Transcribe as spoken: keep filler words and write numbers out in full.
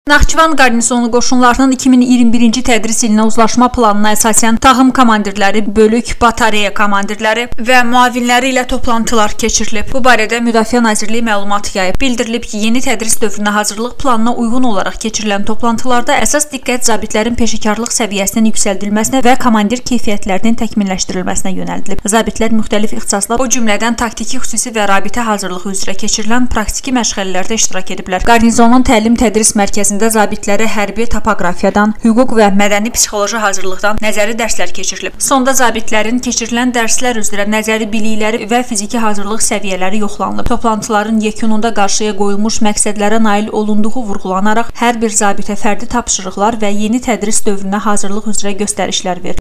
Naxçıvan qarnizonu qoşunlarının iki min iyirmi birinci tədris ilinə uzlaşma planına əsasən taxım komandirləri, bölük, batareya komandirləri və müavinləri ilə toplantılar keçirilib. Bu barədə Müdafiə Nazirliyi məlumat yayıb. Bildirilib ki, yeni tədris dövrünə hazırlıq planına uyğun olaraq keçirilən toplantılarda əsas diqqət zabitlərin peşəkarlıq səviyyəsinin yüksəldilməsinə və komandir keyfiyyətlərinin təkmilləşdirilməsinə yönəldilib. Zabitlər müxtəlif ixtisaslar, o cümlədən taktiki, xüsusi və rabitə hazırlığı üzrə keçirilən praktiki məşğələlərdə iştirak ediblər. Qarnizonun təlim-tədris mərkəzində zabitlərə hərbi topoqrafiyadan, hüquq və mədəni psixoloji hazırlıqdan nəzəri dərslər keçirilib. Sonda zabitlərin keçirilən dərslər üzrə nəzəri bilikləri və fiziki hazırlıq səviyyələri yoxlanılıb. Toplantıların yekununda qarşıya qoyulmuş məqsədlərə nail olunduğu vurğulanaraq hər bir zabitə fərdi tapşırıqlar və yeni tədris dövrünə hazırlıq üzrə göstərişlər verilib.